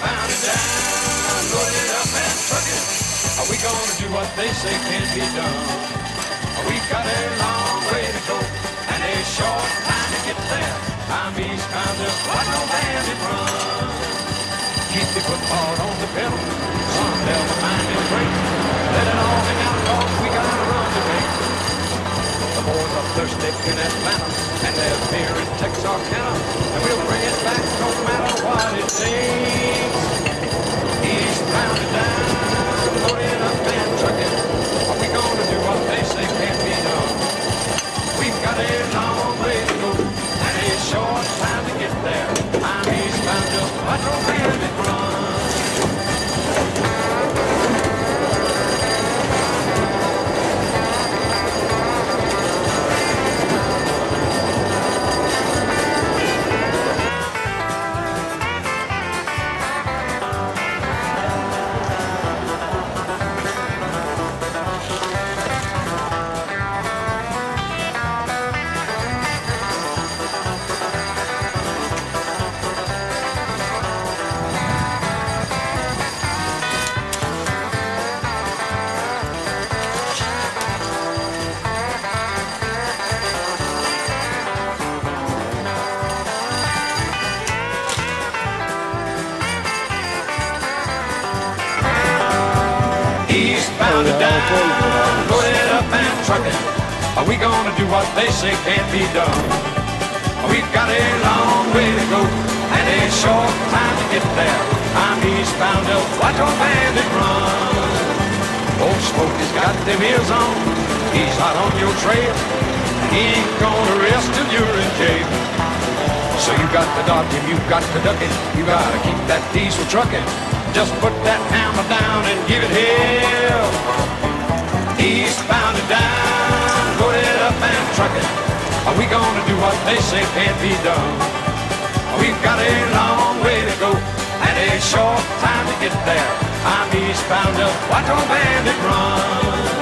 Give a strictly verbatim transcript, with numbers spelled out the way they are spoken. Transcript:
eastbound and down, loaded up and trucking. Are we gonna do what they say can't be done? We've got a long way to go and a short time to get there. I'm eastbound, just watch no bandit run. Keep your foot hard on the pedal, son, never mind it break. Let it all hang out, cause we got a run to make. The boys are thirsty in Atlanta, and there's beer in Texarkana, and we'll bring it back no matter what it takes. Eastbound and down, loaded up and trucking. Are we gonna do what they say can't be done? We've got a long way to go and a short time to get there. I'm eastbound, just watch no bandit run. Eastbound and down, loaded up and trucking. Are we gonna do what they say can't be done? We've got a long way to go and a short time to get there. I'm eastbound, just watch our bandit run. Old Smokey's got them ears on, he's hot on your trail. He ain't gonna rest till you're in jail. So you got to dodge him, you got to duck it, you gotta keep that diesel trucking. Just put that hammer down and give it hell. Eastbound and down, loaded up and trucking. Are we gonna do what they say can't be done? We've got a long way to go and a short time to get there. I'm eastbound, just watch our bandit run.